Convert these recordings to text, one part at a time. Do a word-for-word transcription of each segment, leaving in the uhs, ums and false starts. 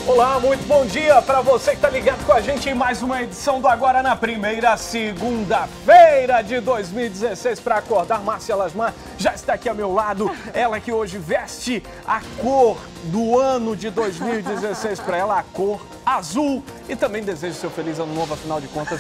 Olá, muito bom dia para você que está ligado com a gente em mais uma edição do Agora na Primeira, segunda-feira de dois mil e dezesseis. Para acordar, Márcia Lasmar já está aqui ao meu lado. Ela que hoje veste a cor do ano de dois mil e dezesseis para ela, a cor azul. E também desejo seu feliz ano novo, afinal de contas,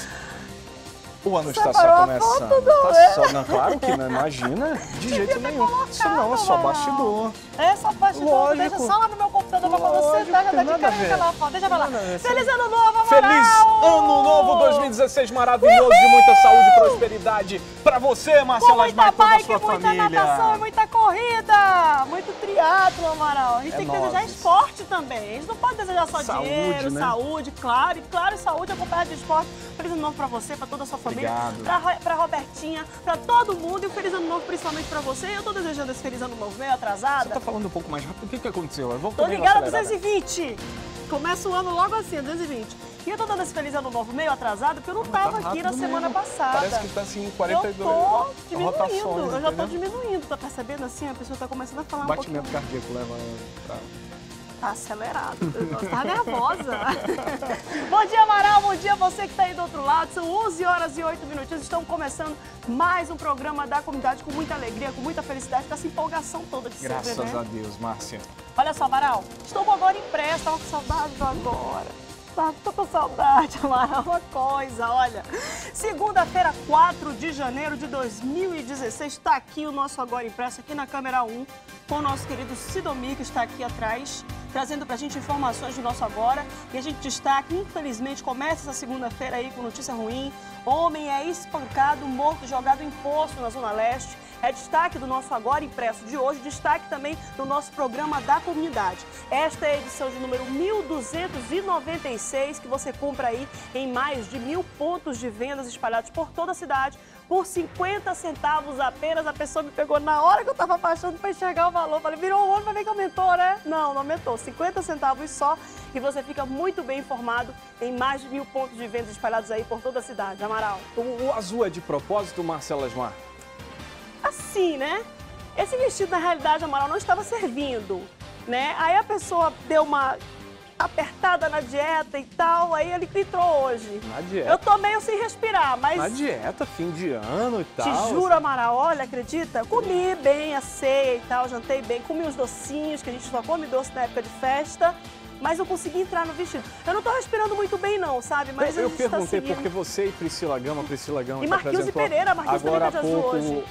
o ano está só começando. Tá só, não, claro que não, imagina, de jeito nenhum. Isso não, é só bastidor. É só bastidor, Lógico. Deixa só lá no meu computador pra você, tá? Já tá de careca lá, ó. Deixa pra lá. Feliz ano novo, Amaral! Feliz ano novo dois mil e dezesseis, maravilhoso, de muita saúde e prosperidade pra você, Márcia Lasmar, e toda a sua muita família. natação e muita corrida, muito triatlo, Amaral. A gente É tem que nóis. desejar esporte também. A gente não pode desejar só Saúde, dinheiro, né? saúde, claro. E claro, saúde acompanhada de esporte. Feliz ano novo pra você, pra toda a sua família. Obrigado. Pra, Ro- pra Robertinha, pra todo mundo. E um feliz ano novo principalmente pra você. Eu tô desejando esse feliz ano novo meio atrasada. Você tá falando um pouco mais rápido, o que que aconteceu? Eu vou Tô comigo ligada acelerada. duzentos e vinte. Começa o ano logo assim, duzentos e vinte. E eu tô dando esse feliz ano novo meio atrasado, porque eu não Tá tava aqui na rápido semana mesmo. passada. Parece que tá assim, quarenta e dois Eu tô diminuindo, rotações, eu já tô entendeu? diminuindo. Tá percebendo assim? A pessoa tá começando a falar um Batimento pouquinho. cardíaco leva pra... Tá acelerado, você tá nervosa. Bom dia, Amaral, bom dia você que tá aí do outro lado. São onze horas e oito minutinhos, estão começando mais um programa da comunidade com muita alegria, com muita felicidade, com essa empolgação toda de sempre, Graças né? a Deus, Márcia. Olha só, Amaral, estou com agora impresso, tava com saudade do agora. Tá, tô com saudade, Amaral, uma coisa, olha. Segunda-feira, quatro de janeiro de dois mil e dezesseis, está aqui o nosso Agora Impresso, aqui na câmera um, com o nosso querido Sidomir, que está aqui atrás, trazendo pra gente informações do nosso Agora. E a gente destaca, infelizmente, começa essa segunda-feira aí com notícia ruim. Homem é espancado, morto e jogado em poço na Zona Leste. É destaque do nosso Agora Impresso de hoje, destaque também do nosso programa da comunidade. Esta é a edição de número mil duzentos e noventa e seis, que você compra aí em mais de mil pontos de vendas espalhados por toda a cidade, por cinquenta centavos apenas. A pessoa me pegou na hora que eu estava baixando para enxergar o valor. Falei, virou um ano para ver que aumentou, né? Não, não aumentou. cinquenta centavos só, e você fica muito bem informado em mais de mil pontos de vendas espalhados aí por toda a cidade. Amaral. O, o azul é de propósito, Márcia Lasmar? Assim, né? Esse vestido, na realidade, Amaral, não estava servindo, né? Aí a pessoa deu uma apertada na dieta e tal, aí ele entrou hoje. Na dieta. Eu tô meio sem respirar, mas... Na dieta, fim de ano e tal. Te juro, Amaral, olha, acredita? Comi bem a ceia e tal, jantei bem, comi os docinhos, que a gente só come doce na época de festa, mas eu consegui entrar no vestido. Eu não tô respirando muito bem não, sabe? Mas eu a eu gente tá perguntei seguindo. porque você e Priscila Gama, Priscila Gama E que Marquinhos e apresentou Pereira, Marquinhos agora há também tá de azul pouco... hoje.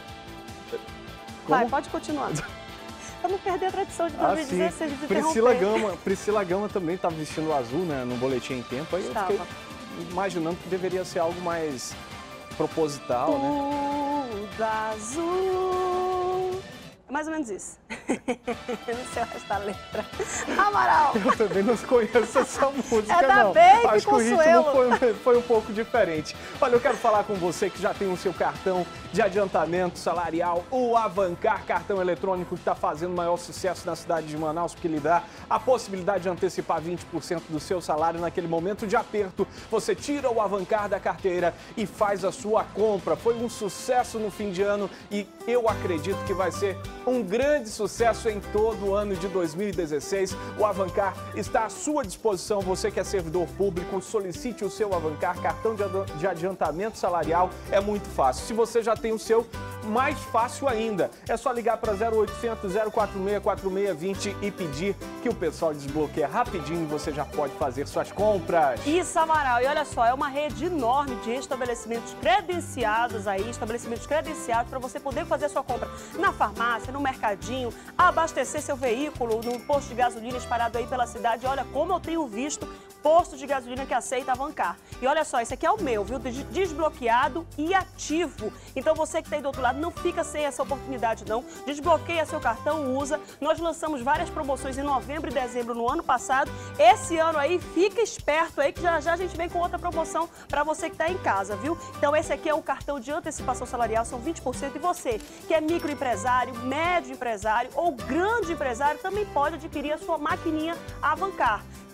Como? Vai, pode continuar. Pra não perder a tradição de Ah, dois mil e sim. dezesseis de Priscila interromper. Gama, Priscila Gama também estava vestindo azul, né, no Boletim em Tempo. Aí Estava. eu fiquei imaginando que deveria ser algo mais proposital, né? Tudo azul. É mais ou menos isso. Eu não sei o resto da letra. Amaral. Eu também não conheço essa música, É da não. Baby Acho que o ritmo Consuelo. foi, foi um pouco diferente. Olha, eu quero falar com você que já tem o seu cartão de adiantamento salarial, o Avancar, cartão eletrônico que está fazendo maior sucesso na cidade de Manaus, porque lhe dá a possibilidade de antecipar vinte por cento do seu salário naquele momento de aperto. Você tira o Avancar da carteira e faz a sua compra. Foi um sucesso no fim de ano e eu acredito que vai ser um grande sucesso em todo o ano de dois mil e dezesseis. O Avancar está à sua disposição. Você que é servidor público, solicite o seu Avancar, cartão de adi- de adiantamento salarial. É muito fácil. Se você já tem o seu, mais fácil ainda. É só ligar para zero oitocentos, zero quatro seis, quatro seis dois zero e pedir que o pessoal desbloqueie rapidinho e você já pode fazer suas compras. Isso, Amaral. E olha só, é uma rede enorme de estabelecimentos credenciados aí, estabelecimentos credenciados para você poder fazer a sua compra na farmácia, no mercadinho, abastecer seu veículo no posto de gasolina espalhado aí pela cidade. Olha como eu tenho visto postos de gasolina que aceita Avancar. E olha só, esse aqui é o meu, viu? Des- Desbloqueado e ativo. Então você que está aí do outro lado, não fica sem essa oportunidade, não. Desbloqueia seu cartão, usa. Nós lançamos várias promoções em novembro e dezembro no ano passado. Esse ano aí, fica esperto aí, que já já a gente vem com outra promoção para você que está em casa, viu? Então esse aqui é o cartão de antecipação salarial, são vinte por cento. E você, que é microempresário, médio empresário ou grande empresário, também pode adquirir a sua maquininha Avancar.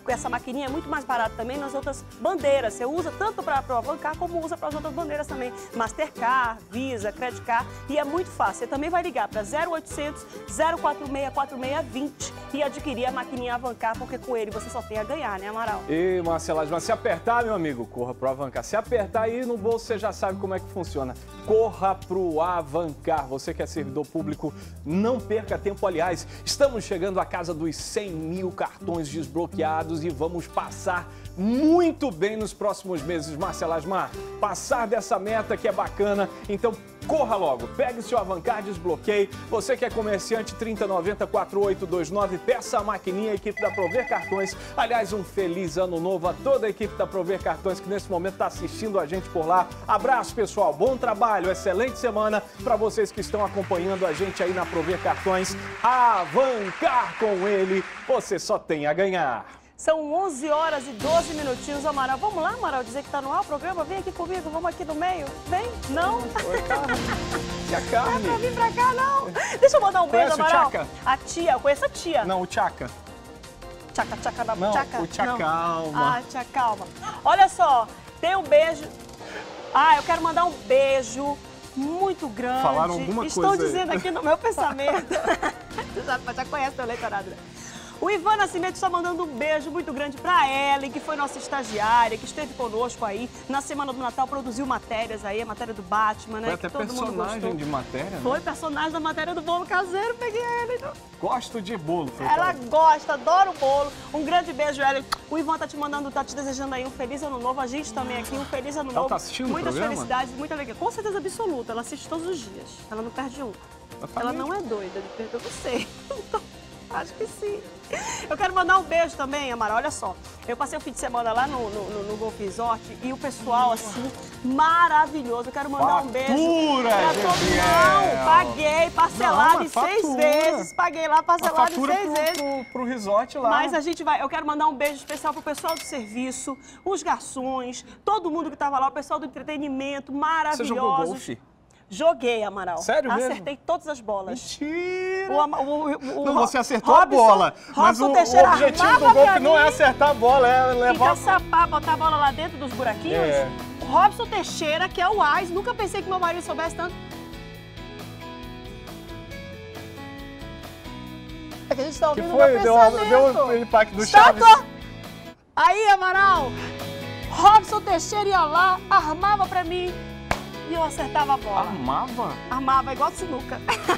essa maquininha é muito mais barata também nas outras bandeiras. Você usa tanto para o Avancar como usa para as outras bandeiras também. Mastercard, Visa, Credit Card. E é muito fácil. Você também vai ligar para zero oitocentos, zero quatro seis, quatro seis dois zero e adquirir a maquininha Avancar, porque com ele você só tem a ganhar, né, Amaral? E, Marcela, mas se apertar, meu amigo, corra pro Avancar. Se apertar aí no bolso, você já sabe como é que funciona. Corra pro Avancar. Você que é servidor público, não perca tempo. Aliás, estamos chegando à casa dos cem mil cartões desbloqueados e vamos passar muito bem nos próximos meses, Marcela Asmar. Passar dessa meta que é bacana, então corra logo, pegue seu Avancar, desbloqueie. Você que é comerciante, trinta noventa, quatro oito dois nove, peça a maquininha, a equipe da Prover Cartões. Aliás, um feliz ano novo a toda a equipe da Prover Cartões que nesse momento está assistindo a gente por lá. Abraço, pessoal, bom trabalho, excelente semana para vocês que estão acompanhando a gente aí na Prover Cartões. Avancar com ele, você só tem a ganhar. São onze horas e doze minutinhos, Amaral. Vamos lá, Amaral, dizer que tá no ar o programa? Vem aqui comigo, vamos aqui no meio. Vem? Não? Oi, carne. E a carne? Não é pra vir pra cá, não. Deixa eu mandar um Conhece beijo, Amaral. o Tchaca? A tia, eu conheço a tia. Não, o Tchaca. Tchaca, tchaca na Não, tchaca. o Tchaca, Não. calma. Ah, tia, calma. Olha só, tem um beijo. Ah, eu quero mandar um beijo muito grande. Falaram alguma Estou coisa aí. dizendo aqui no meu pensamento. Você já, já conhece o eleitorado, né? O Ivan Nascimento está mandando um beijo muito grande para Ellen, que foi nossa estagiária, que esteve conosco aí na Semana do Natal, produziu matérias aí, a matéria do Batman, né? Foi até que todo mundo personagem gostou. de matéria, Foi né? personagem da matéria do bolo caseiro, peguei a Ellen. Gosto de bolo. Foi Ela pra- gosta, adora o bolo. Um grande beijo, Ellen. O Ivan tá te mandando, tá te desejando aí um feliz ano novo. A gente também aqui, um feliz ano Ela novo. tá assistindo o Muitas programa? felicidades, muita alegria. Com certeza absoluta, ela assiste todos os dias. Ela não perde um. Ela tá Ela meio- não é doida de perder, eu não sei. Acho que sim. Eu quero mandar um beijo também, Amara. Olha só, eu passei o fim de semana lá no, no, no, no Golf Resort e o pessoal, assim, maravilhoso. Eu quero mandar um beijo Fatura, pra todo Gabriel. Não, paguei, parcelado Não, em mas seis fatura. vezes. Paguei lá, A parcelado em fatura seis pro, vezes. pro, pro resort lá. Mas a gente vai, eu quero mandar um beijo especial pro pessoal do serviço, os garçons, todo mundo que tava lá, o pessoal do entretenimento, maravilhosos. Você jogou golfe? Joguei, Amaral. Sério mesmo? Acertei todas as bolas. Mentira! O, Ama- o, o, o Não, Ro- você acertou Robson- a bola. Mas Robson o, o Teixeira objetivo do armava golfe pra não é mim acertar a bola, é e levar... caçapar, botar a bola lá dentro dos buraquinhos. É. O Robson Teixeira, que é o A I S, nunca pensei que meu marido soubesse tanto. É que a gente tá Que ouvindo foi? meu Deu, pensamento. deu o impacto do Chaves. Estátua! Aí, Amaral, Robson Teixeira ia lá, armava pra mim e eu acertava a bola. Armava? Armava igual sinuca.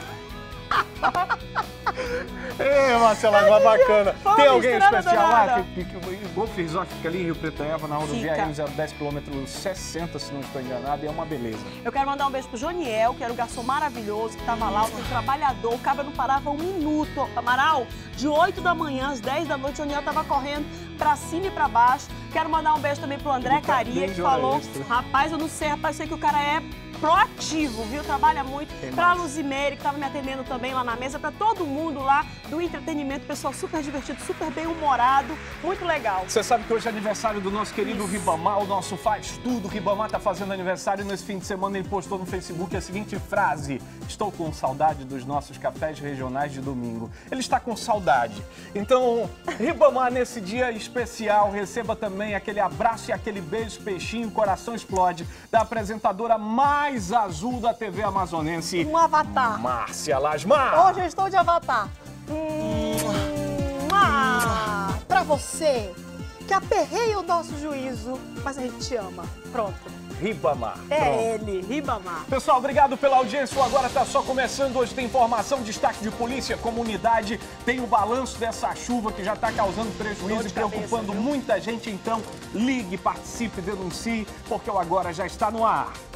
Ei, Marcela, uma bacana. Vamos Tem alguém misturando especial lá? danada. Que, que, que, o Golf Resort fica ali em Rio Preto Eva, na rodovia Fica. M zero dez, quilômetro sessenta, se não estou enganado, e é uma beleza. Eu quero mandar um beijo pro Joniel, que era o garçom maravilhoso, que tava lá, um trabalhador, o cabra não parava um minuto. Amaral, de oito da manhã às dez da noite, o Joniel tava correndo pra cima e pra baixo. Quero mandar um beijo também pro André Ele tá Caria, bem que de hora falou, extra. rapaz, eu não sei, rapaz, eu sei que o cara é proativo, viu? Trabalha muito. Quem Pra mais? Luzimeire, que tava me atendendo também lá na mesa, pra todo mundo lá do entretenimento, pessoal super divertido, super bem humorado, muito legal. Você sabe que hoje é aniversário do nosso querido Isso. Ribamar, o nosso faz tudo. O Ribamar tá fazendo aniversário e nesse fim de semana ele postou no Facebook a seguinte frase: estou com saudade dos nossos cafés regionais de domingo. Ele está com saudade. Então, Ribamar, nesse dia especial, receba também aquele abraço e aquele beijo, peixinho, coração explode, da apresentadora mais azul da T V amazonense, Um avatar. Márcia Lasmar. Hoje eu estou de avatar. Hum, ah, pra você que aperreia o nosso juízo, mas a gente te ama. Pronto. Ribamar. É Pronto. ele, Ribamar. Pessoal, obrigado pela audiência. O Agora tá só começando. Hoje tem informação, destaque de polícia, comunidade. Tem o balanço dessa chuva que já está causando Dor prejuízo de e preocupando cabeça, viu? muita gente. Então, ligue, participe, denuncie, porque o Agora já está no ar.